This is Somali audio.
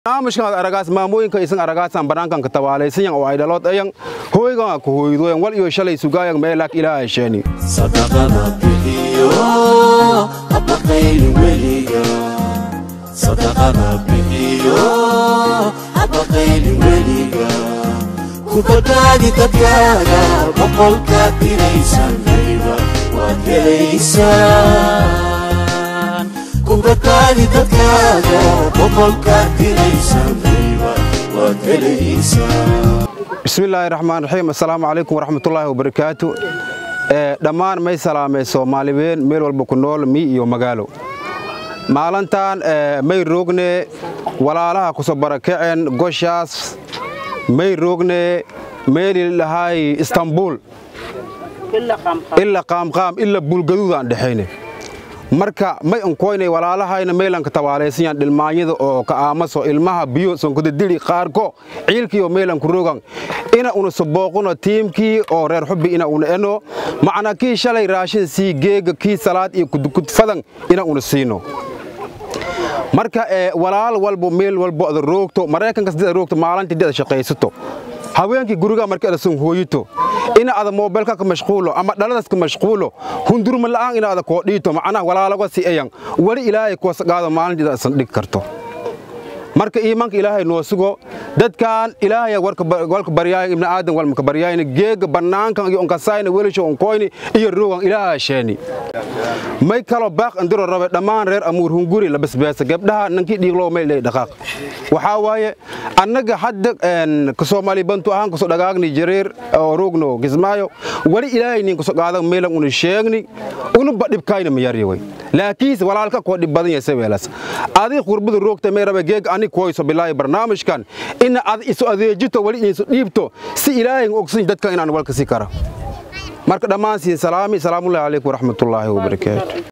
barnaamijkan aragaas maamooyinka isan aragaasan banaankan ka tawaalaysan oo ay dhalood ayan hooyga ku hooydo wal iyo shalay sugaayag meelak ilaahay sheeni sadaqada bihiyo abaqayl weliga sadaqada bihiyo abaqayl weliga kubadadi dadkaaga boqolka tiraysan leeyahay waa helaysan kubadadi dadkaaga boqolka tiraysan leeyahay waa helaysan. bismillahir rahmaanir rahiim. Assalaamu alaykum wa rahmatullahi wa barakaatuh. Dhammaan may salaamay Soomaaliyeed meel walba ku nool mi iyo magaalo maalantan may roogne walaalaha ku soo barakaceen goshaas may roogne meel lahay Istanbul illa qaam illa bulgaduud aan dhaxayne marka may onkoynay walaalahayna meelan ka tawaalaysan dhilmaanyada oo ka aamaso ilmaha biyo son ku dili qaarko ciilkiyo meelan ku rogan ina una sabooqno tiimkii oo reer xubbi ina una eno macna kii shalay raashin si geega kii salaad iyo kudkud fadan ina una siino marka walaal walbo meel walbo ad roogto Mareykanka sidii roogto maalintii dad shaqaysato haweenkii guriga markii aad soo hooyito ina ada mobilka ka mashquulo ama dhaladaas ka mashquulo hundurma la'aan ina ada ko dhiito macna walaalaga si ayan wali ilaahay ko saqaado maalintii aad san dhig karto marka iimaanka ilaahay noo sugo dadkan ilaahay warka baryaay ibn aadan wal marka baryaayna geega banaankan iyo onka sayna welisho on koyni iyo roogan ilaahay sheeni may kala baaq andiro rabe dhamaan reer amuur hunguri la basbaasa gabdhaha nankii dhiiglo may leey dhaqaaq waxa waaye annaga hadda ka Soomaali bantu ahaan ku soo dhagaagni jareer oo roogno gismaayo wali ilaahay nin ku soo qaado meelan una sheegni una badibkayna ma yariyay laakiin walaalka ko dib badan yahay weelas adi qurbada roogta may rabe geeg ani kooyso bilaahi barnaamijkan in ad isu adeejito wali isu dhiibto si ilaahay ogsan dadka inaan walka si kara marka dhamaan si salaamu alaykum wa rahmatullahi wa barakaatuh.